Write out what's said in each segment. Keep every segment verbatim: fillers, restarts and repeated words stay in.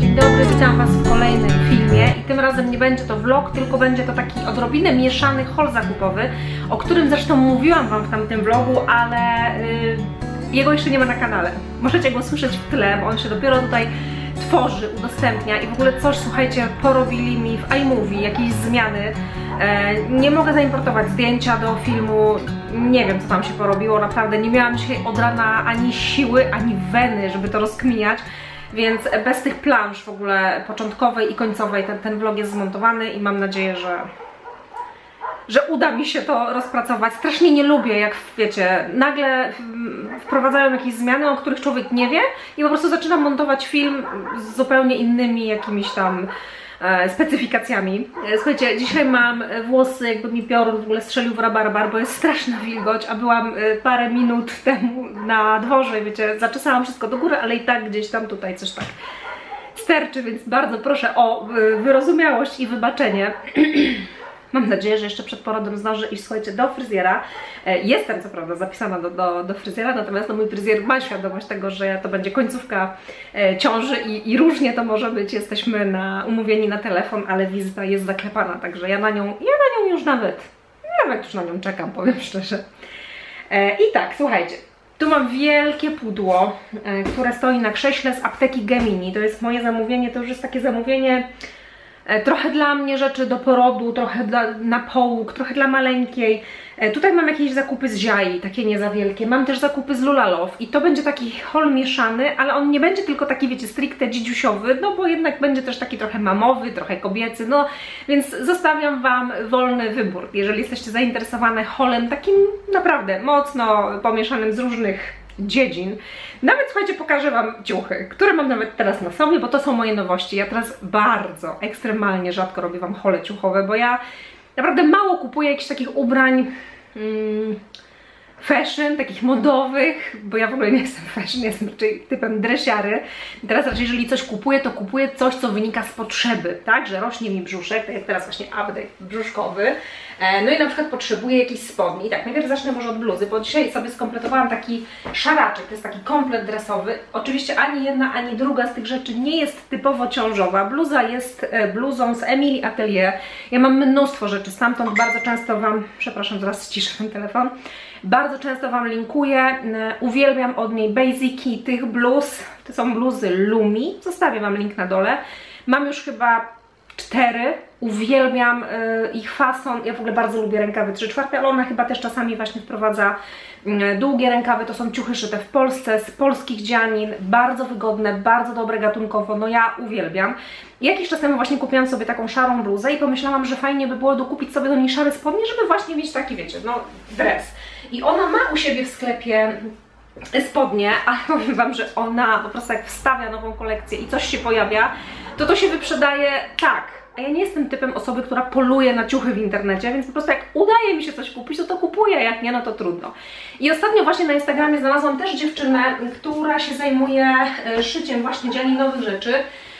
dzień dobry, witam Was w kolejnym filmie i tym razem nie będzie to vlog, tylko będzie to taki odrobinę mieszany haul zakupowy, o którym zresztą mówiłam Wam w tamtym vlogu, ale yy, jego jeszcze nie ma na kanale. Możecie go słyszeć w tle, bo on się dopiero tutaj tworzy, udostępnia i w ogóle coś, słuchajcie, porobili mi w iMovie, jakieś zmiany. E, nie mogę zaimportować zdjęcia do filmu, nie wiem co tam się porobiło, naprawdę nie miałam dzisiaj od rana ani siły, ani weny, żeby to rozkminiać. Więc bez tych plansz w ogóle początkowej i końcowej ten, ten vlog jest zmontowany i mam nadzieję, że, że uda mi się to rozpracować. Strasznie nie lubię, jak wiecie, nagle wprowadzają jakieś zmiany, o których człowiek nie wie i po prostu zaczynam montować film z zupełnie innymi jakimiś tam e, specyfikacjami. Słuchajcie, dzisiaj mam włosy, jakby mi piorun w ogóle strzelił w rabarbar, bo jest straszna wilgoć, a byłam parę minut temu na dworze i wiecie, zaczesałam wszystko do góry, ale i tak gdzieś tam tutaj coś tak sterczy, więc bardzo proszę o wyrozumiałość i wybaczenie. Mam nadzieję, że jeszcze przed porodem zdążę iść, słuchajcie, do fryzjera. Jestem co prawda zapisana do, do, do fryzjera, natomiast no, mój fryzjer ma świadomość tego, że to będzie końcówka ciąży i, i różnie to może być. Jesteśmy na, umówieni na telefon, ale wizyta jest zaklepana, także ja na nią, ja na nią już nawet, nawet już na nią czekam, powiem szczerze. I tak, słuchajcie, tu mam wielkie pudło, które stoi na krześle z apteki Gemini. To jest moje zamówienie, to już jest takie zamówienie trochę dla mnie rzeczy do porodu, trochę dla, na połóg, trochę dla maleńkiej. Tutaj mam jakieś zakupy z Ziai, takie nie za wielkie. Mam też zakupy z Lulalow i to będzie taki haul mieszany, ale on nie będzie tylko taki, wiecie, stricte dzidziusiowy, no bo jednak będzie też taki trochę mamowy, trochę kobiecy, no więc zostawiam Wam wolny wybór. Jeżeli jesteście zainteresowane haulem takim naprawdę mocno pomieszanym z różnych dziedzin. Nawet, słuchajcie, pokażę Wam ciuchy, które mam nawet teraz na sobie, bo to są moje nowości. Ja teraz bardzo, ekstremalnie rzadko robię Wam haule ciuchowe, bo ja naprawdę mało kupuję jakichś takich ubrań hmm, fashion, takich modowych, bo ja w ogóle nie jestem fashion, jestem raczej typem dresiary. Teraz raczej, jeżeli coś kupuję, to kupuję coś, co wynika z potrzeby, tak, że rośnie mi brzuszek, tak jak teraz właśnie update brzuszkowy, no i na przykład potrzebuję jakiejś spodni. Tak, najpierw zacznę może od bluzy, bo dzisiaj sobie skompletowałam taki szaraczek, to jest taki komplet dresowy. Oczywiście ani jedna, ani druga z tych rzeczy nie jest typowo ciążowa. Bluza jest bluzą z Emily Atelier. Ja mam mnóstwo rzeczy stamtąd, bardzo często Wam, przepraszam, zaraz ściszę ten telefon, bardzo często Wam linkuję, uwielbiam od niej basiki tych bluz, to są bluzy Lumi, zostawię Wam link na dole. Mam już chyba cztery, uwielbiam y, ich fason, ja w ogóle bardzo lubię rękawy trzy czwarte, ale ona chyba też czasami właśnie wprowadza y, długie rękawy, to są ciuchy szyte w Polsce, z polskich dzianin, bardzo wygodne, bardzo dobre gatunkowo, no ja uwielbiam. Jakiś czas temu właśnie kupiłam sobie taką szarą bluzę i pomyślałam, że fajnie by było dokupić sobie do niej szare spodnie, żeby właśnie mieć taki, wiecie, no dres. I ona ma u siebie w sklepie spodnie, ale powiem Wam, że ona po prostu jak wstawia nową kolekcję i coś się pojawia, to to się wyprzedaje tak. A ja nie jestem typem osoby, która poluje na ciuchy w internecie, więc po prostu jak udaje mi się coś kupić, to to kupuję, jak nie, no to trudno. I ostatnio właśnie na Instagramie znalazłam też dziewczynę, która się zajmuje szyciem właśnie dzianinowych rzeczy.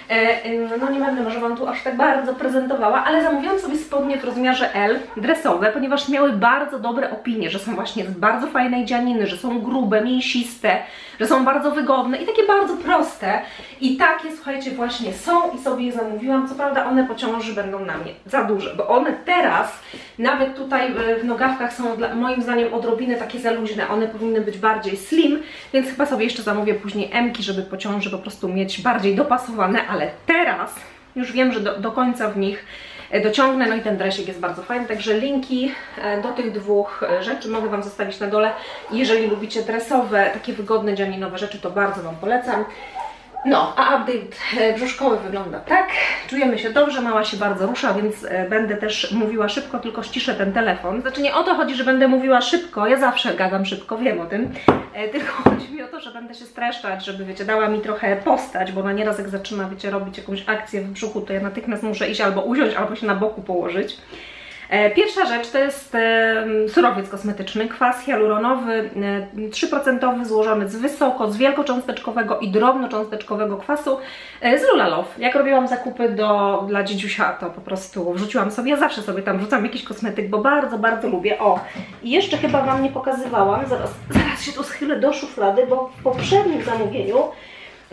No nie będę może Wam tu aż tak bardzo prezentowała, ale zamówiłam sobie spodnie w rozmiarze L, dresowe, ponieważ miały bardzo dobre opinie, że są właśnie z bardzo fajnej dzianiny, że są grube, mięsiste, że są bardzo wygodne i takie bardzo proste. I takie, słuchajcie, właśnie są i sobie je zamówiłam. Co prawda one po ciąży będą na mnie za duże, bo one teraz, nawet tutaj w nogawkach są dla, moim zdaniem odrobinę takie za luźne. One powinny być bardziej slim, więc chyba sobie jeszcze zamówię później M-ki, żeby po ciąży po prostu mieć bardziej dopasowane, ale teraz już wiem, że do, do końca w nich dociągnę, no i ten dresik jest bardzo fajny, także linki do tych dwóch rzeczy mogę Wam zostawić na dole. Jeżeli lubicie dresowe, takie wygodne dzianinowe rzeczy, to bardzo Wam polecam. No, a update brzuszkowy wygląda tak. Czujemy się dobrze, mała się bardzo rusza, więc będę też mówiła szybko, tylko ściszę ten telefon. Znaczy nie o to chodzi, że będę mówiła szybko, ja zawsze gadam szybko, wiem o tym. Tylko chodzi mi o to, że będę się streszczać, żeby, wiecie, dała mi trochę postać, bo ona nieraz jak zaczyna, wiecie, robić jakąś akcję w brzuchu, to ja natychmiast muszę iść albo usiąść, albo się na boku położyć. Pierwsza rzecz to jest surowiec kosmetyczny, kwas hialuronowy trzy procent złożony z wysoko, z wielkocząsteczkowego i drobnocząsteczkowego kwasu z Lulalow. Jak robiłam zakupy do, dla dzidziusia, to po prostu wrzuciłam sobie, ja zawsze sobie tam wrzucam jakiś kosmetyk, bo bardzo, bardzo lubię. O, i jeszcze chyba Wam nie pokazywałam, zaraz, zaraz się tu schylę do szuflady, bo w poprzednim zamówieniu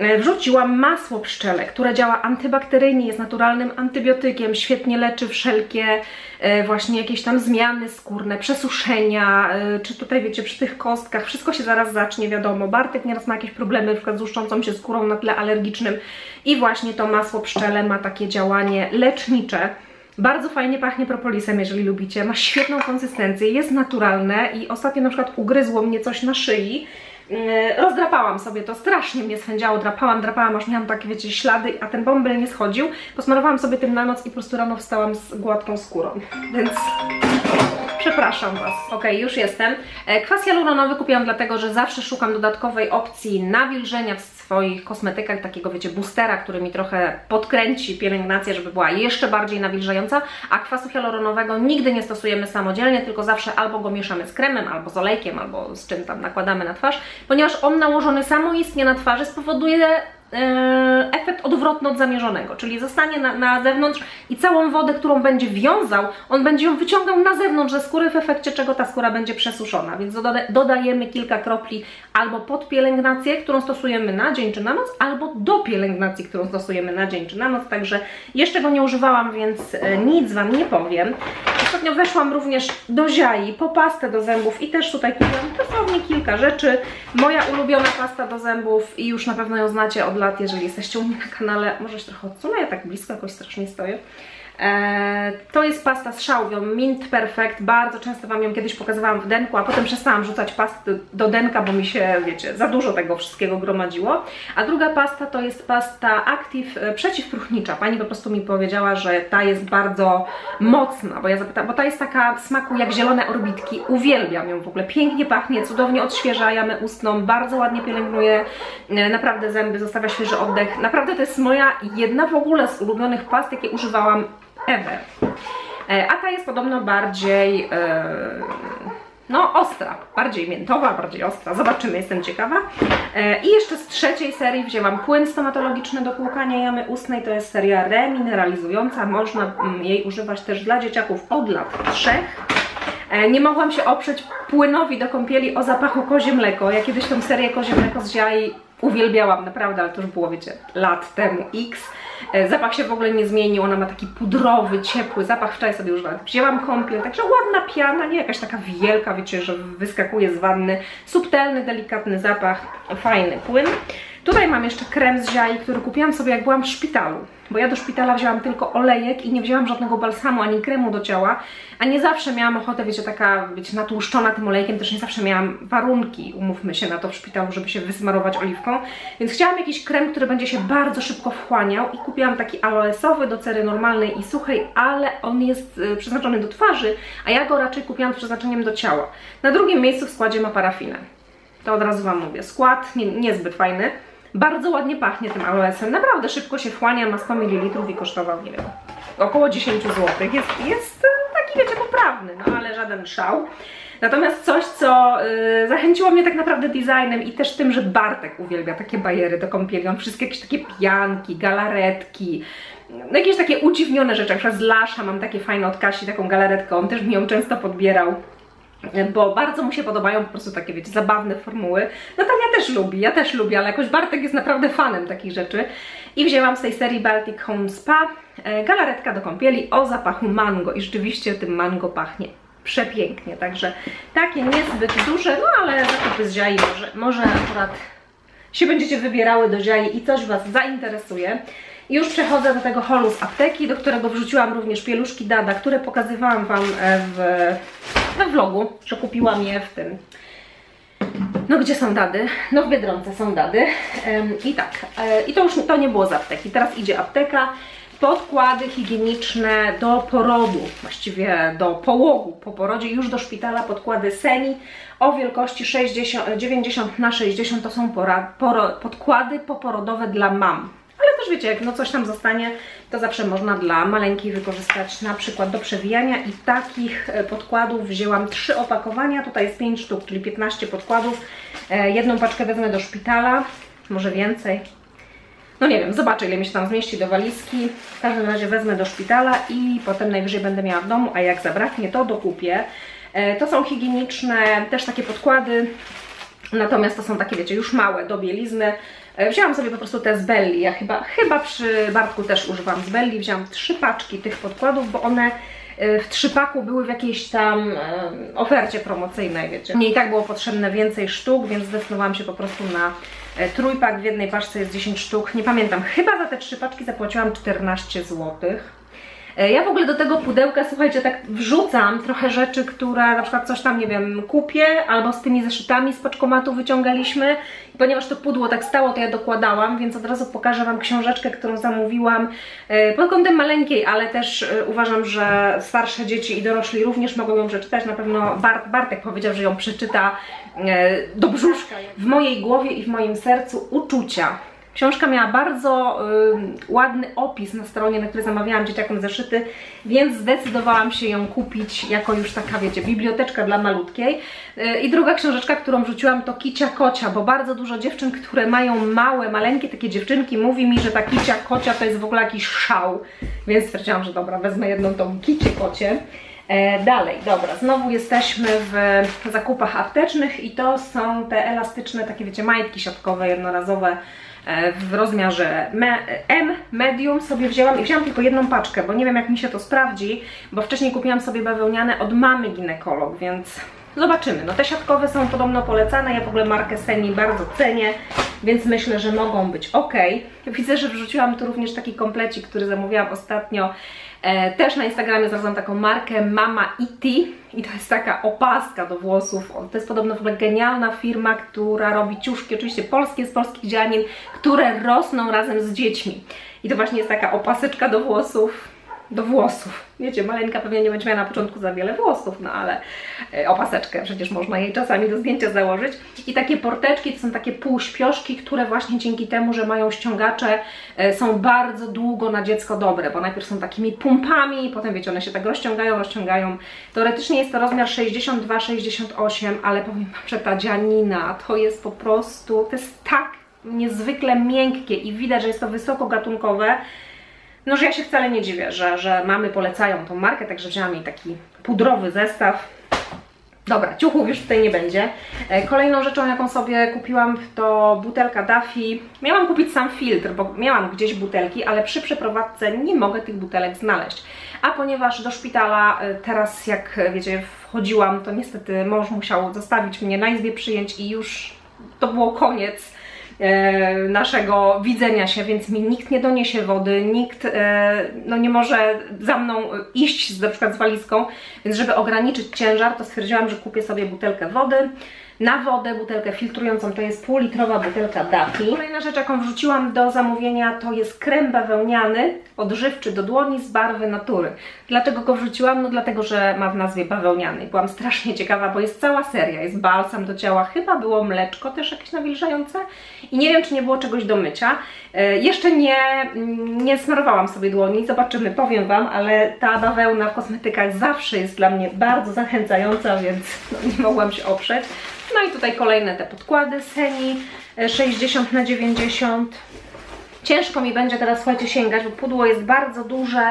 Wrzuciłam masło pszczele, które działa antybakteryjnie, jest naturalnym antybiotykiem, świetnie leczy wszelkie e, właśnie jakieś tam zmiany skórne, przesuszenia, e, czy tutaj wiecie, przy tych kostkach, wszystko się zaraz zacznie, wiadomo. Bartek nieraz ma jakieś problemy, na przykład z łuszczącą się skórą na tle alergicznym i właśnie to masło pszczele ma takie działanie lecznicze. Bardzo fajnie pachnie propolisem, jeżeli lubicie, ma świetną konsystencję, jest naturalne i ostatnio na przykład ugryzło mnie coś na szyi. Rozdrapałam sobie to, strasznie mnie swędziało, drapałam, drapałam, aż miałam takie, wiecie, ślady, a ten bąbel nie schodził. Posmarowałam sobie tym na noc i po prostu rano wstałam z gładką skórą, więc przepraszam Was. Ok, już jestem. Kwas hialuronowy kupiłam dlatego, że zawsze szukam dodatkowej opcji nawilżenia w swoich kosmetykach, takiego, wiecie, boostera, który mi trochę podkręci pielęgnację, żeby była jeszcze bardziej nawilżająca, a kwasu hialuronowego nigdy nie stosujemy samodzielnie, tylko zawsze albo go mieszamy z kremem, albo z olejkiem, albo z czym tam nakładamy na twarz, ponieważ on nałożony samoistnie na twarzy spowoduje efekt odwrotny od zamierzonego, czyli zostanie na, na zewnątrz i całą wodę, którą będzie wiązał, on będzie ją wyciągał na zewnątrz ze skóry, w efekcie czego ta skóra będzie przesuszona, więc doda dodajemy kilka kropli albo pod pielęgnację, którą stosujemy na dzień czy na noc, albo do pielęgnacji, którą stosujemy na dzień czy na noc, także jeszcze go nie używałam, więc nic Wam nie powiem. Ostatnio weszłam również do Ziai po pastę do zębów i też tutaj kupiłam dosłownie kilka rzeczy. Moja ulubiona pasta do zębów i już na pewno ją znacie od lat, jeżeli jesteście u mnie na kanale. Może się trochę odsunę, ja tak blisko jakoś strasznie stoję. Eee, to jest pasta z szałwią Mint Perfect, bardzo często Wam ją kiedyś pokazywałam w denku, a potem przestałam rzucać pasty do denka, bo mi się, wiecie, za dużo tego wszystkiego gromadziło. A druga pasta to jest pasta Active przeciwpróchnicza. Pani po prostu mi powiedziała, że ta jest bardzo mocna, bo ja zapytałam, bo ta jest taka w smaku jak zielone orbitki, uwielbiam ją w ogóle, pięknie pachnie, cudownie odświeża jamę ustną, bardzo ładnie pielęgnuje naprawdę zęby, zostawia świeży oddech. Naprawdę to jest moja jedna w ogóle z ulubionych past, jakie używałam ever. A ta jest podobno bardziej yy, no ostra, bardziej miętowa, bardziej ostra. Zobaczymy, jestem ciekawa. Yy, I jeszcze z trzeciej serii wzięłam płyn stomatologiczny do płukania jamy ustnej. To jest seria remineralizująca. Można jej używać też dla dzieciaków od lat trzech. Nie mogłam się oprzeć płynowi do kąpieli o zapachu kozie mleko. Ja kiedyś tą serię kozie mleko z Ziai uwielbiałam, naprawdę, ale to już było, wiecie, lat temu X. Zapach się w ogóle nie zmienił, ona ma taki pudrowy, ciepły zapach. Wczoraj sobie już nawet wzięłam kąpiel, także ładna piana, nie jakaś taka wielka, wiecie, że wyskakuje z wanny. Subtelny, delikatny zapach, fajny płyn. Tutaj mam jeszcze krem z Ziai, który kupiłam sobie jak byłam w szpitalu, bo ja do szpitala wzięłam tylko olejek i nie wzięłam żadnego balsamu ani kremu do ciała, a nie zawsze miałam ochotę, wiecie, taka, wiecie, natłuszczona tym olejkiem, też nie zawsze miałam warunki, umówmy się na to w szpitalu, żeby się wysmarować oliwką, więc chciałam jakiś krem, który będzie się bardzo szybko wchłaniał i kupiłam taki aloesowy do cery normalnej i suchej, ale on jest y, przeznaczony do twarzy, a ja go raczej kupiłam z przeznaczeniem do ciała. Na drugim miejscu w składzie ma parafinę. To od razu Wam mówię, skład nie, niezbyt fajny. Bardzo ładnie pachnie tym aloesem, naprawdę szybko się wchłania, ma sto mililitrów i kosztował, nie wiem, około dziesięć złotych. Jest, jest taki, wiecie, poprawny, no ale żaden szał. Natomiast coś, co yy, zachęciło mnie tak naprawdę designem i też tym, że Bartek uwielbia takie bajery do kąpieli. On wszystkie jakieś takie pianki, galaretki, no jakieś takie udziwnione rzeczy. Jak z Lasha mam takie fajne od Kasi, taką galaretkę, on też mi ją często podbierał, bo bardzo mu się podobają po prostu takie, wiecie, zabawne formuły. Natalia też lubi, ja też lubię, ale jakoś Bartek jest naprawdę fanem takich rzeczy. I wzięłam z tej serii Baltic Home Spa e, galaretka do kąpieli o zapachu mango i rzeczywiście tym mango pachnie przepięknie, także takie niezbyt duże, no ale zakupy z Ziai, może, może akurat się będziecie wybierały do Ziai i coś Was zainteresuje. I już przechodzę do tego haulu z apteki, do którego wrzuciłam również pieluszki Dada, które pokazywałam Wam w, we vlogu, że kupiłam je w tym. No gdzie są Dady? No w Biedronce są Dady. I tak, i to już to nie było z apteki, teraz idzie apteka. Podkłady higieniczne do porodu, właściwie do połogu po porodzie, już do szpitala, podkłady Seni o wielkości sześćdziesiąt, dziewięćdziesiąt na sześćdziesiąt, to są pora, poro, podkłady poporodowe dla mam. Ale też wiecie, jak no coś tam zostanie, to zawsze można dla maleńkiej wykorzystać na przykład do przewijania i takich podkładów wzięłam trzy opakowania, tutaj jest pięć sztuk, czyli piętnaście podkładów. Jedną paczkę wezmę do szpitala, może więcej. No nie wiem, zobaczę, ile mi się tam zmieści do walizki. W każdym razie wezmę do szpitala i potem najwyżej będę miała w domu, a jak zabraknie, to dokupię. To są higieniczne też takie podkłady Natomiast to są takie, wiecie, już małe do bielizny. Wzięłam sobie po prostu te z Belli. Ja chyba, chyba przy Bartku też używam z Belli. Wzięłam trzy paczki tych podkładów, bo one w trzypaku były w jakiejś tam ofercie promocyjnej, wiecie. Mnie i tak było potrzebne więcej sztuk, więc zdecydowałam się po prostu na trójpak. W jednej paczce jest dziesięć sztuk. Nie pamiętam, chyba za te trzy paczki zapłaciłam czternaście złotych. Ja w ogóle do tego pudełka, słuchajcie, tak wrzucam trochę rzeczy, które na przykład coś tam, nie wiem, kupię, albo z tymi zeszytami z paczkomatu wyciągaliśmy. I ponieważ to pudło tak stało, to ja dokładałam, więc od razu pokażę Wam książeczkę, którą zamówiłam pod kątem maleńkiej, ale też uważam, że starsze dzieci i dorośli również mogą ją przeczytać. Na pewno Bart, Bartek powiedział, że ją przeczyta do brzuszka. W mojej głowie i w moim sercu uczucia. Książka miała bardzo y, ładny opis na stronie, na której zamawiałam dzieciakom zeszyty, więc zdecydowałam się ją kupić jako już taka, wiecie, biblioteczka dla malutkiej. Y, I druga książeczka, którą wrzuciłam, to Kicia Kocia, bo bardzo dużo dziewczyn, które mają małe, maleńkie takie dziewczynki, mówi mi, że ta Kicia Kocia to jest w ogóle jakiś szał, więc stwierdziłam, że dobra, wezmę jedną tą Kicię Kocię. E, dalej, dobra, znowu jesteśmy w zakupach aptecznych i to są te elastyczne, takie, wiecie, majtki siatkowe, jednorazowe, w rozmiarze M, medium sobie wzięłam i wzięłam tylko jedną paczkę, bo nie wiem, jak mi się to sprawdzi, bo wcześniej kupiłam sobie bawełniane od mamy ginekolog, więc zobaczymy. No te siatkowe są podobno polecane, ja w ogóle markę Seni bardzo cenię, więc myślę, że mogą być ok. Widzę, że wrzuciłam tu również taki komplecik, który zamówiłam ostatnio. E, też na Instagramie znalazłam taką markę Mama Iti i to jest taka opaska do włosów. To jest podobno w ogóle genialna firma, która robi ciuszki, oczywiście polskie, z polskich dzianin, które rosną razem z dziećmi. I to właśnie jest taka opaseczka do włosów. Do włosów. Wiecie, maleńka pewnie nie będzie miała na początku za wiele włosów, no ale e, opaseczkę przecież można jej czasami do zdjęcia założyć. I takie porteczki to są takie półśpioszki, które właśnie dzięki temu, że mają ściągacze, e, są bardzo długo na dziecko dobre, bo najpierw są takimi pumpami, potem wiecie, one się tak rozciągają, rozciągają. Teoretycznie jest to rozmiar sześćdziesiąt dwa sześćdziesiąt osiem, ale powiem Wam, że ta dzianina to jest po prostu, to jest tak niezwykle miękkie i widać, że jest to wysokogatunkowe. No, że ja się wcale nie dziwię, że, że mamy polecają tą markę, także wzięłam jej taki pudrowy zestaw. Dobra, ciuchów już tutaj nie będzie. Kolejną rzeczą, jaką sobie kupiłam, to butelka Duffy. Miałam kupić sam filtr, bo miałam gdzieś butelki, ale przy przeprowadzce nie mogę tych butelek znaleźć. A ponieważ do szpitala teraz, jak wiecie, wchodziłam, to niestety mąż musiał zostawić mnie na izbie przyjęć i już to było koniec naszego widzenia się, więc mi nikt nie doniesie wody, nikt no, nie może za mną iść z, na przykład z walizką, więc żeby ograniczyć ciężar, to stwierdziłam, że kupię sobie butelkę wody. Na wodę, butelkę filtrującą, to jest półlitrowa butelka Duffy. Kolejna rzecz, jaką wrzuciłam do zamówienia, to jest krem bawełniany, odżywczy do dłoni z barwy natury. Dlaczego go wrzuciłam? No dlatego, że ma w nazwie bawełniany. Byłam strasznie ciekawa, bo jest cała seria, jest balsam do ciała, chyba było mleczko też jakieś nawilżające i nie wiem, czy nie było czegoś do mycia. E, jeszcze nie, nie smarowałam sobie dłoni, zobaczymy, powiem Wam, ale ta bawełna w kosmetykach zawsze jest dla mnie bardzo zachęcająca, więc no, nie mogłam się oprzeć. No i tutaj kolejne te podkłady Seni sześćdziesiąt na dziewięćdziesiąt. Ciężko mi będzie teraz, słuchajcie, sięgać, bo pudło jest bardzo duże,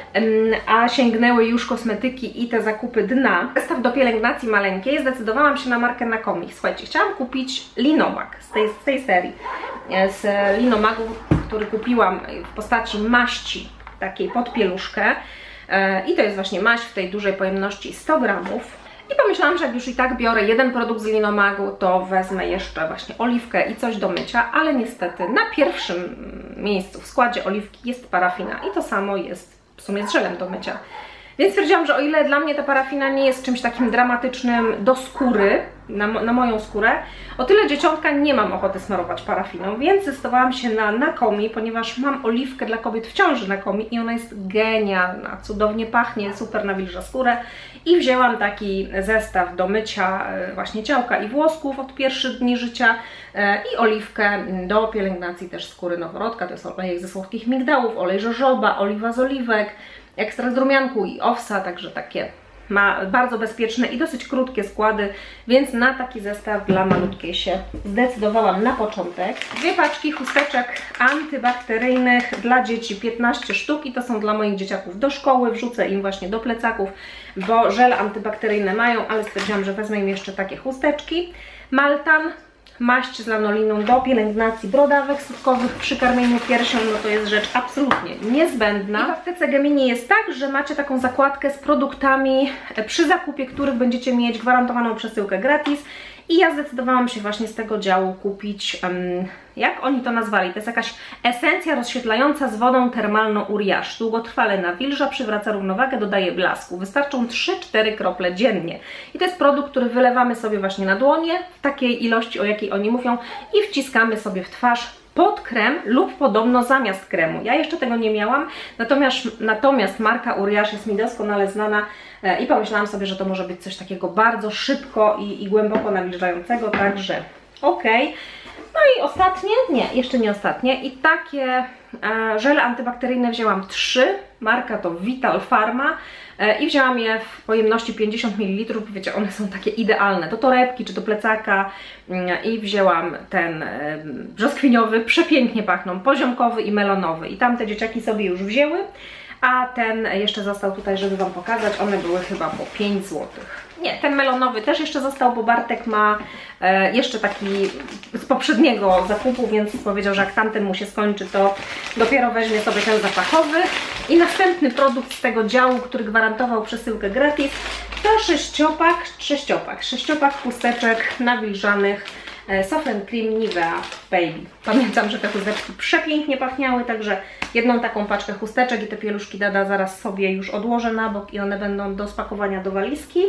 a sięgnęły już kosmetyki i te zakupy dna. Zestaw do pielęgnacji maleńkiej, zdecydowałam się na markę Nakomi. Słuchajcie, chciałam kupić Linomag z tej, z tej serii, z Linomagu, który kupiłam w postaci maści takiej pod pieluszkę. I to jest właśnie maść w tej dużej pojemności sto gramów. I pomyślałam, że jak już i tak biorę jeden produkt z Linomagu, to wezmę jeszcze właśnie oliwkę i coś do mycia, ale niestety na pierwszym miejscu w składzie oliwki jest parafina i to samo jest w sumie z żelem do mycia. Więc stwierdziłam, że o ile dla mnie ta parafina nie jest czymś takim dramatycznym do skóry, na, na moją skórę, o tyle dzieciątka nie mam ochoty smarować parafiną, więc zdecydowałam się na Nakomi, ponieważ mam oliwkę dla kobiet w ciąży Nakomi i ona jest genialna, cudownie pachnie, super nawilża skórę i wzięłam taki zestaw do mycia właśnie ciałka i włosków od pierwszych dni życia i oliwkę do pielęgnacji też skóry noworodka, to jest olejek ze słodkich migdałów, olej żożoba, oliwa z oliwek, ekstrakt z rumianku i owsa, także takie ma bardzo bezpieczne i dosyć krótkie składy, więc na taki zestaw dla malutkiej się zdecydowałam na początek. Dwie paczki chusteczek antybakteryjnych dla dzieci, piętnaście sztuk i to są dla moich dzieciaków do szkoły, wrzucę im właśnie do plecaków, bo żele antybakteryjne mają, ale stwierdziłam, że wezmę im jeszcze takie chusteczki. Maltan, maść z lanoliną do pielęgnacji brodawek sutkowych przy karmieniu piersią, no to jest rzecz absolutnie niezbędna. I w aptece Gemini jest tak, że macie taką zakładkę z produktami, przy zakupie których będziecie mieć gwarantowaną przesyłkę gratis. I ja zdecydowałam się właśnie z tego działu kupić, um, jak oni to nazwali, to jest jakaś esencja rozświetlająca z wodą termalną Uriaż. Długotrwale nawilża, przywraca równowagę, dodaje blasku. Wystarczą trzy cztery krople dziennie. I to jest produkt, który wylewamy sobie właśnie na dłonie, w takiej ilości, o jakiej oni mówią, i wciskamy sobie w twarz pod krem lub podobno zamiast kremu. Ja jeszcze tego nie miałam, natomiast, natomiast marka Uriaż jest mi doskonale znana e, i pomyślałam sobie, że to może być coś takiego bardzo szybko i, i głęboko nawilżającego, także okej. Okay. No i ostatnie, nie, jeszcze nie ostatnie, i takie e, żele antybakteryjne wzięłam trzy, marka to Vital Pharma e, i wzięłam je w pojemności pięćdziesiąt mililitrów, wiecie, one są takie idealne, do torebki czy do plecaka e, i wzięłam ten e, brzoskwiniowy, przepięknie pachną, poziomkowy i melonowy i tamte dzieciaki sobie już wzięły, a ten jeszcze został tutaj, żeby Wam pokazać, one były chyba po pięć złotych. Nie, ten melonowy też jeszcze został, bo Bartek ma e, jeszcze taki z poprzedniego zakupu, więc powiedział, że jak tamten mu się skończy, to dopiero weźmie sobie ten zapachowy. I następny produkt z tego działu, który gwarantował przesyłkę gratis, to sześciopak, sześciopak, sześciopak chusteczek nawilżanych e, Soft and Cream Nivea Baby. Pamiętam, że te chusteczki przepięknie pachniały, także jedną taką paczkę chusteczek i te pieluszki Dada zaraz sobie już odłożę na bok i one będą do spakowania do walizki.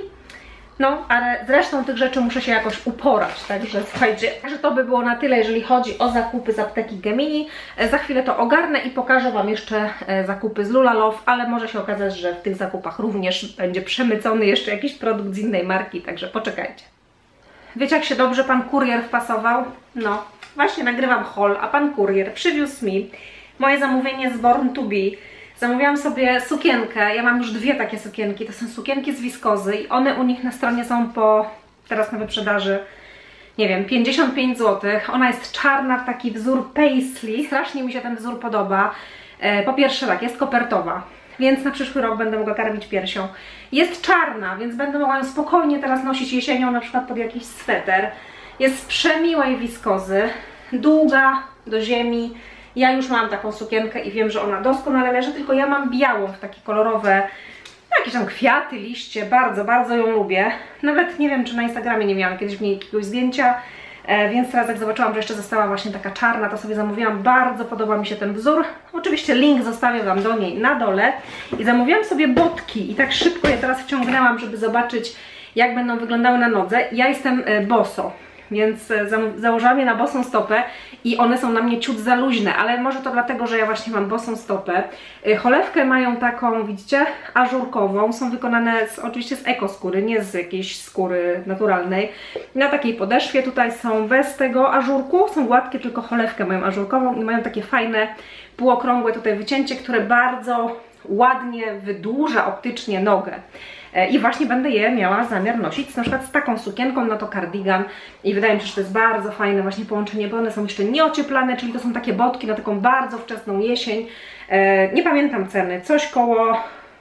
No, ale zresztą tych rzeczy muszę się jakoś uporać, także słuchajcie, że to by było na tyle, jeżeli chodzi o zakupy z apteki Gemini. Za chwilę to ogarnę i pokażę Wam jeszcze zakupy z Lula Love, ale może się okazać, że w tych zakupach również będzie przemycony jeszcze jakiś produkt z innej marki, także poczekajcie. Wiecie, jak się dobrze pan kurier wpasował? No, właśnie nagrywam haul, a pan kurier przywiózł mi moje zamówienie z Born to Be. Zamówiłam sobie sukienkę, ja mam już dwie takie sukienki, to są sukienki z wiskozy i one u nich na stronie są po, teraz na wyprzedaży, nie wiem, pięćdziesiąt pięć złotych. Ona jest czarna, w taki wzór paisley, strasznie mi się ten wzór podoba. Po pierwsze tak, jest kopertowa, więc na przyszły rok będę mogła karmić piersią. Jest czarna, więc będę mogła ją spokojnie teraz nosić jesienią, na przykład pod jakiś sweter. Jest z przemiłej wiskozy, długa do ziemi. Ja już mam taką sukienkę i wiem, że ona doskonale leży, tylko ja mam białą w takie kolorowe, jakieś tam kwiaty, liście, bardzo, bardzo ją lubię. Nawet nie wiem, czy na Instagramie nie miałam kiedyś w niej jakiegoś zdjęcia, e, więc teraz jak zobaczyłam, że jeszcze została właśnie taka czarna, to sobie zamówiłam, bardzo podoba mi się ten wzór. Oczywiście link zostawię Wam do niej na dole. I zamówiłam sobie botki i tak szybko je teraz wciągnęłam, żeby zobaczyć, jak będą wyglądały na nodze. Ja jestem e, boso, więc założyłam je na bosą stopę i one są na mnie ciut za luźne, ale może to dlatego, że ja właśnie mam bosą stopę. Cholewkę mają taką, widzicie, ażurkową, są wykonane z, oczywiście z ekoskóry, nie z jakiejś skóry naturalnej. Na takiej podeszwie tutaj są bez tego ażurku, są gładkie, tylko cholewkę mają ażurkową i mają takie fajne, półokrągłe tutaj wycięcie, które bardzo ładnie wydłuża optycznie nogę. I właśnie będę je miała zamiar nosić na przykład z taką sukienką, na to kardigan i wydaje mi się, że to jest bardzo fajne właśnie połączenie, bo one są jeszcze nieocieplane, czyli to są takie botki na taką bardzo wczesną jesień. Nie pamiętam ceny, coś koło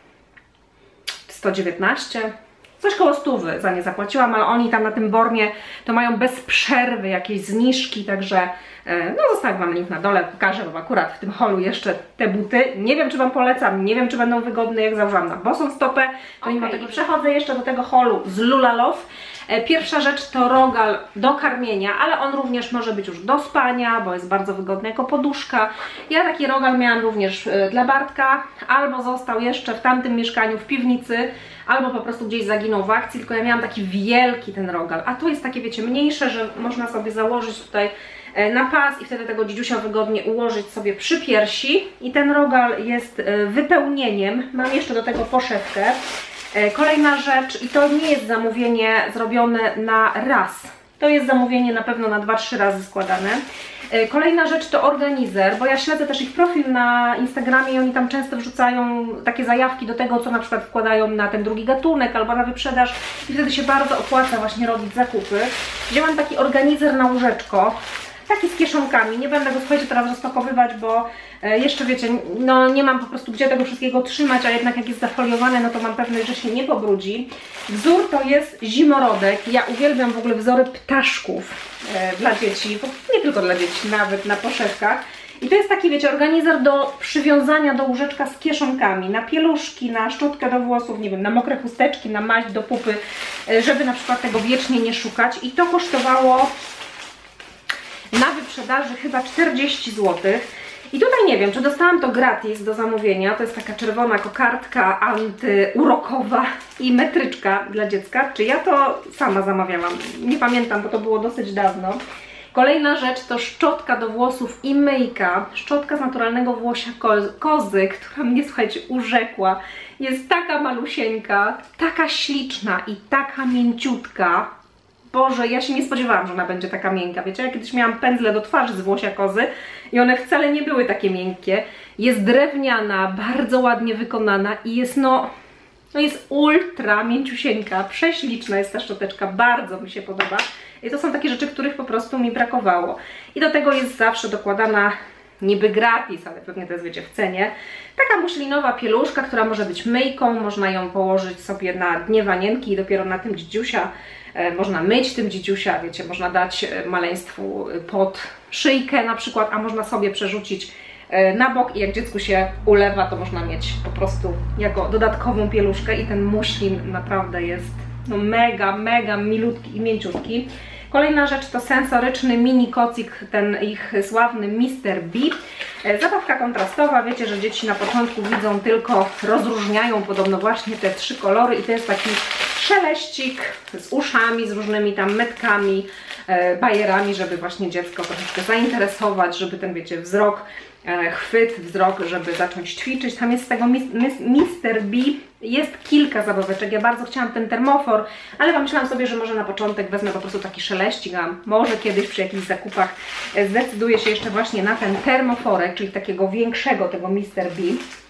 sto dziewiętnaście, coś koło stówy za nie zapłaciłam, ale oni tam na tym Bornie to mają bez przerwy jakieś zniżki, także no zostawiam Wam link na dole, pokażę Wam akurat w tym holu jeszcze te buty. Nie wiem, czy Wam polecam, nie wiem, czy będą wygodne, jak założyłam na bosą stopę, to mimo tego przechodzę jeszcze do tego holu z Lula Love. Pierwsza rzecz to rogal do karmienia, ale on również może być już do spania, bo jest bardzo wygodny jako poduszka. Ja taki rogal miałam również dla Bartka, albo został jeszcze w tamtym mieszkaniu w piwnicy, albo po prostu gdzieś zaginął w akcji, tylko ja miałam taki wielki ten rogal, a tu jest takie, wiecie, mniejsze, że można sobie założyć tutaj na pas i wtedy tego dzidziusia wygodnie ułożyć sobie przy piersi. I ten rogal jest wypełnieniem, mam jeszcze do tego poszewkę. Kolejna rzecz, i to nie jest zamówienie zrobione na raz, to jest zamówienie na pewno na dwa trzy razy składane. Kolejna rzecz to organizer, bo ja śledzę też ich profil na Instagramie i oni tam często wrzucają takie zajawki do tego, co na przykład wkładają na ten drugi gatunek albo na wyprzedaż i wtedy się bardzo opłaca właśnie robić zakupy. Wzięłam taki organizer na łóżeczko, taki z kieszonkami. Nie będę go, słuchajcie, teraz rozpakowywać, bo jeszcze wiecie, no nie mam po prostu gdzie tego wszystkiego trzymać, a jednak jak jest zafoliowane, no to mam pewność, że się nie pobrudzi. Wzór to jest zimorodek. Ja uwielbiam w ogóle wzory ptaszków e, dla dzieci, bo nie tylko dla dzieci, nawet na poszewkach. I to jest taki, wiecie, organizer do przywiązania do łóżeczka z kieszonkami, na pieluszki, na szczotkę do włosów, nie wiem, na mokre chusteczki, na maść do pupy, żeby na przykład tego wiecznie nie szukać. I to kosztowało na wyprzedaży chyba czterdzieści złotych. I tutaj nie wiem, czy dostałam to gratis do zamówienia. To jest taka czerwona kokardka antyurokowa i metryczka dla dziecka. Czy ja to sama zamawiałam? Nie pamiętam, bo to było dosyć dawno. Kolejna rzecz to szczotka do włosów i myjka. Szczotka z naturalnego włosia kozy, która mnie, słuchajcie, urzekła. Jest taka malusieńka, taka śliczna i taka mięciutka. Boże, ja się nie spodziewałam, że ona będzie taka miękka. Wiecie, ja kiedyś miałam pędzle do twarzy z włosia kozy i one wcale nie były takie miękkie. Jest drewniana, bardzo ładnie wykonana i jest no... No jest ultra mięciusieńka, prześliczna jest ta szczoteczka, bardzo mi się podoba. I to są takie rzeczy, których po prostu mi brakowało. I do tego jest zawsze dokładana, niby gratis, ale pewnie to jest, wiecie, w cenie, taka muszlinowa pieluszka, która może być myjką, można ją położyć sobie na dnie wanienki i dopiero na tym dzidziusia e, można myć tym dzidziusia, wiecie, można dać maleństwu pod szyjkę na przykład, a można sobie przerzucić na bok i jak dziecku się ulewa, to można mieć po prostu jako dodatkową pieluszkę i ten muślin naprawdę jest no mega, mega milutki i mięciutki. Kolejna rzecz to sensoryczny mini kocik, ten ich sławny mister B. Zabawka kontrastowa, wiecie, że dzieci na początku widzą tylko, rozróżniają podobno właśnie te trzy kolory i to jest taki szeleścik z uszami, z różnymi tam metkami, bajerami, żeby właśnie dziecko troszeczkę zainteresować, żeby ten, wiecie, wzrok, chwyt, wzrok, żeby zacząć ćwiczyć. Tam jest z tego mister B, jest kilka zabaweczek. Ja bardzo chciałam ten termofor, ale pomyślałam sobie, że może na początek wezmę po prostu taki szeleścik, a może kiedyś przy jakichś zakupach zdecyduję się jeszcze właśnie na ten termoforek, czyli takiego większego tego mister B.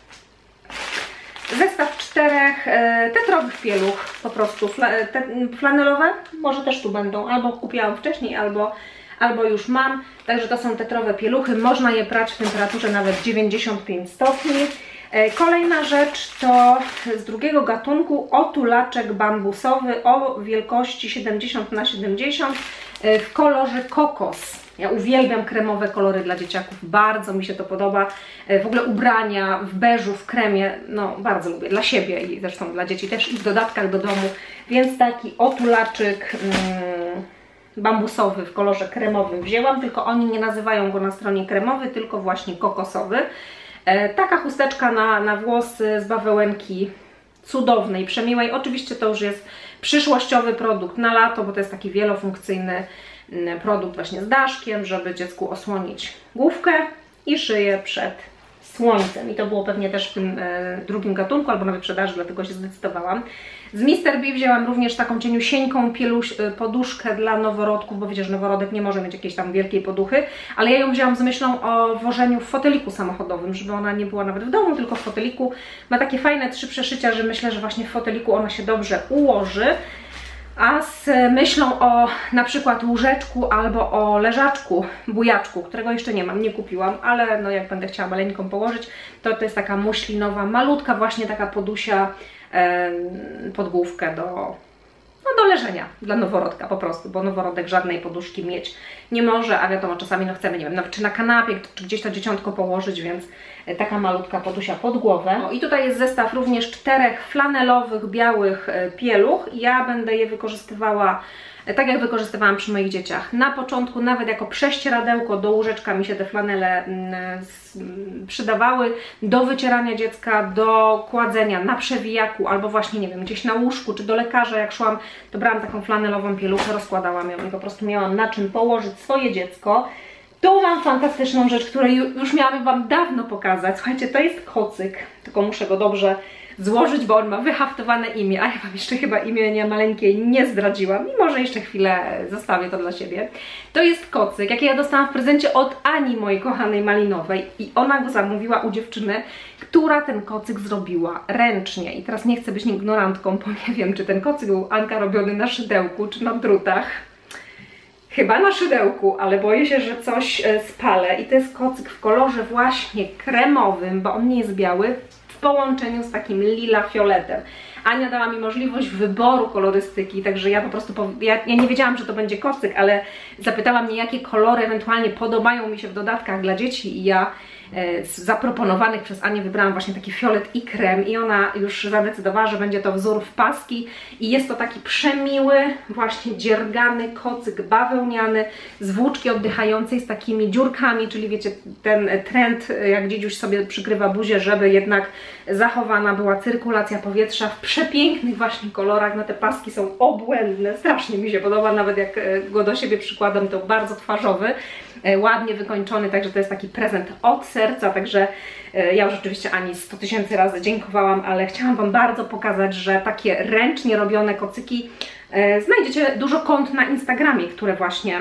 Zestaw czterech e, tetrowych pieluch, po prostu fla, te, flanelowe, może też tu będą, albo kupiłam wcześniej, albo, albo już mam. Także to są tetrowe pieluchy, można je prać w temperaturze nawet dziewięćdziesiąt pięć stopni. E, kolejna rzecz to z drugiego gatunku otulaczek bambusowy o wielkości siedemdziesiąt na siedemdziesiąt e, w kolorze kokos. Ja uwielbiam kremowe kolory dla dzieciaków, bardzo mi się to podoba. W ogóle ubrania w beżu, w kremie, no bardzo lubię, dla siebie i zresztą dla dzieci też i w dodatkach do domu. Więc taki otulaczyk mm, bambusowy w kolorze kremowym wzięłam, tylko oni nie nazywają go na stronie kremowy, tylko właśnie kokosowy. E, taka chusteczka na, na włosy z bawełenki cudownej, przemiłej. Oczywiście to już jest przyszłościowy produkt na lato, bo to jest taki wielofunkcyjny produkt właśnie z daszkiem, żeby dziecku osłonić główkę i szyję przed słońcem. I to było pewnie też w tym e, drugim gatunku, albo na wyprzedaży, dlatego się zdecydowałam. Z mister B wzięłam również taką cieniusieńką pieluś, e, poduszkę dla noworodków, bo wiecie, że noworodek nie może mieć jakiejś tam wielkiej poduchy, ale ja ją wzięłam z myślą o wożeniu w foteliku samochodowym, żeby ona nie była nawet w domu, tylko w foteliku. Ma takie fajne trzy przeszycia, że myślę, że właśnie w foteliku ona się dobrze ułoży. A z myślą o na przykład łóżeczku albo o leżaczku, bujaczku, którego jeszcze nie mam, nie kupiłam, ale no jak będę chciała maleńką położyć, to to jest taka muślinowa, malutka właśnie taka podusia e, pod główkę do, no do leżenia dla noworodka po prostu, bo noworodek żadnej poduszki mieć nie może, a wiadomo, czasami no chcemy, nie wiem, no, czy na kanapie, czy gdzieś to dzieciątko położyć, więc taka malutka podusia pod głowę. O, i tutaj jest zestaw również czterech flanelowych, białych pieluch. Ja będę je wykorzystywała tak, jak wykorzystywałam przy moich dzieciach. Na początku nawet jako prześcieradełko do łóżeczka mi się te flanele przydawały, do wycierania dziecka, do kładzenia na przewijaku, albo właśnie, nie wiem, gdzieś na łóżku, czy do lekarza jak szłam, to brałam taką flanelową pieluchę, rozkładałam ją i po prostu miałam na czym położyć swoje dziecko. Tu mam fantastyczną rzecz, której już miałam Wam dawno pokazać. Słuchajcie, to jest kocyk, tylko muszę go dobrze złożyć, bo on ma wyhaftowane imię, a ja Wam jeszcze chyba imienia maleńkiej nie zdradziłam i może jeszcze chwilę zostawię to dla siebie. To jest kocyk, jaki ja dostałam w prezencie od Ani, mojej kochanej malinowej, i ona go zamówiła u dziewczyny, która ten kocyk zrobiła ręcznie. I teraz nie chcę być ignorantką, bo nie wiem, czy ten kocyk był, Anka, robiony na szydełku, czy na drutach. chyba na szydełku, ale boję się, że coś spalę. I to jest kocyk w kolorze właśnie kremowym, bo on nie jest biały, w połączeniu z takim lila fioletem. Ania dała mi możliwość wyboru kolorystyki, także ja po prostu, ja, ja nie wiedziałam, że to będzie kocyk, ale zapytała mnie, jakie kolory ewentualnie podobają mi się w dodatkach dla dzieci i ja e, z zaproponowanych przez Anię wybrałam właśnie taki fiolet i krem i ona już zadecydowała, że będzie to wzór w paski i jest to taki przemiły, właśnie dziergany kocyk bawełniany z włóczki oddychającej z takimi dziurkami, czyli wiecie, ten trend, jak dziedziuś sobie przykrywa buzię, żeby jednak zachowana była cyrkulacja powietrza w przepięknych właśnie kolorach. No te paski są obłędne, strasznie mi się podoba, nawet jak go do siebie przykładam, to bardzo twarzowy, ładnie wykończony, także to jest taki prezent od serca, także ja już rzeczywiście Ani sto tysięcy razy dziękowałam, ale chciałam Wam bardzo pokazać, że takie ręcznie robione kocyki, znajdziecie dużo kont na Instagramie, które właśnie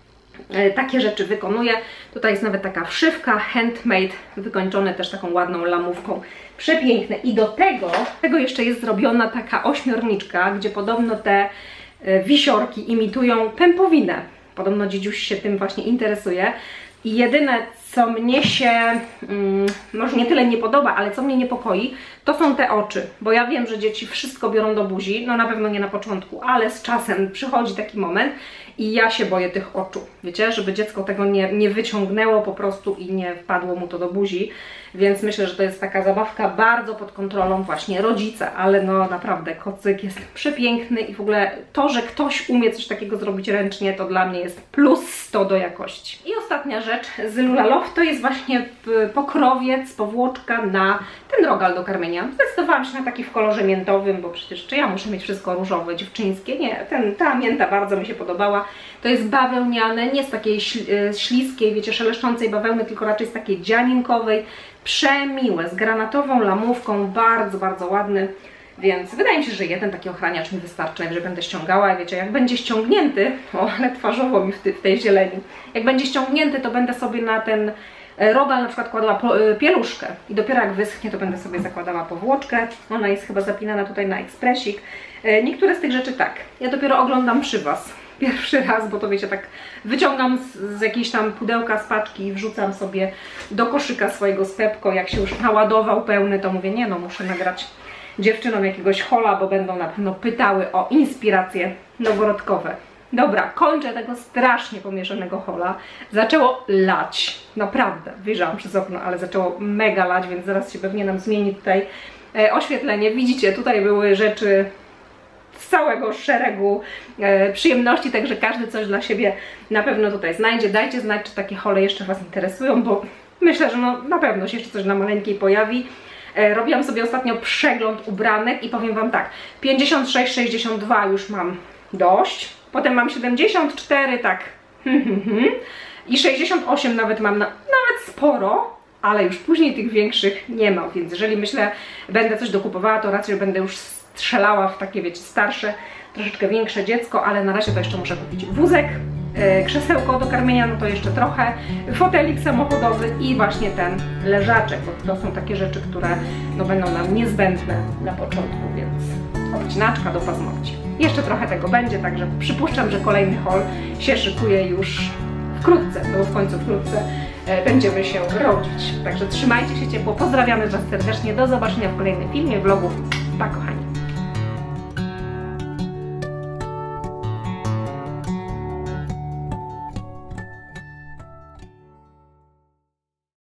takie rzeczy wykonuje. Tutaj jest nawet taka wszywka, handmade, wykończone też taką ładną lamówką. Przepiękne. I do tego, tego jeszcze jest zrobiona taka ośmiorniczka, gdzie podobno te wisiorki imitują pępowinę. Podobno dziedziuś się tym właśnie interesuje. I jedyne, co mnie się, mm, może nie tyle nie podoba, ale co mnie niepokoi, to są te oczy. Bo ja wiem, że dzieci wszystko biorą do buzi, no na pewno nie na początku, ale z czasem przychodzi taki moment i ja się boję tych oczu. Wiecie, żeby dziecko tego nie, nie wyciągnęło po prostu i nie wpadło mu to do buzi. Więc myślę, że to jest taka zabawka bardzo pod kontrolą właśnie rodzica, ale no naprawdę kocyk jest przepiękny i w ogóle to, że ktoś umie coś takiego zrobić ręcznie, to dla mnie jest plus sto do jakości. I ostatnia rzecz z Lula Love to jest właśnie pokrowiec, powłoczka na ten rogal do karmienia. Zdecydowałam się na taki w kolorze miętowym, bo przecież czy ja muszę mieć wszystko różowe, dziewczyńskie? Nie, ten, ta mięta bardzo mi się podobała. To jest bawełniane, nie z takiej śliskiej, wiecie, szeleszczącej bawełny, tylko raczej z takiej dzianinkowej. Przemiłe, z granatową lamówką, bardzo, bardzo ładny, więc wydaje mi się, że jeden taki ochraniacz mi wystarczy, najwyżej będę ściągała, wiecie, jak będzie ściągnięty, o, ale twarzowo mi w, ty, w tej zieleni, jak będzie ściągnięty, to będę sobie na ten rogal na przykład kładła pieluszkę i dopiero jak wyschnie, to będę sobie zakładała powłoczkę, ona jest chyba zapinana tutaj na ekspresik. Niektóre z tych rzeczy tak, ja dopiero oglądam przy Was. Pierwszy raz, bo to wiecie, tak wyciągam z, z jakiejś tam pudełka, z paczki i wrzucam sobie do koszyka swojego z Pepko. Jak się już naładował pełny, to mówię, nie no, muszę nagrać dziewczynom jakiegoś hola, bo będą na pewno pytały o inspiracje noworodkowe. Dobra, kończę tego strasznie pomieszanego hola. Zaczęło lać, naprawdę, wyjrzałam przez okno, ale zaczęło mega lać, więc zaraz się pewnie nam zmieni tutaj e, oświetlenie. Widzicie, tutaj były rzeczy z całego szeregu e, przyjemności, także każdy coś dla siebie na pewno tutaj znajdzie. Dajcie znać, czy takie hole jeszcze Was interesują, bo myślę, że no, na pewno się jeszcze coś na maleńkiej pojawi. E, robiłam sobie ostatnio przegląd ubranek i powiem Wam tak, pięćdziesiąt sześć sześćdziesiąt dwa już mam dość, potem mam siedemdziesiąt cztery, tak, i sześćdziesiąt osiem nawet mam, na, nawet sporo, ale już później tych większych nie mam, więc jeżeli myślę, będę coś dokupowała, to raczej będę już strzelała w takie, wiecie, starsze, troszeczkę większe dziecko, ale na razie to jeszcze muszę kupić wózek, yy, krzesełko do karmienia, no to jeszcze trochę, fotelik samochodowy i właśnie ten leżaczek, bo to są takie rzeczy, które no, będą nam niezbędne na początku, więc odcinaczka do paznokci. Jeszcze trochę tego będzie, także przypuszczam, że kolejny haul się szykuje już wkrótce, no bo w końcu wkrótce e, będziemy się rodzić. Także trzymajcie się ciepło, pozdrawiamy Was serdecznie, do zobaczenia w kolejnym filmie, vlogu, pa kochani.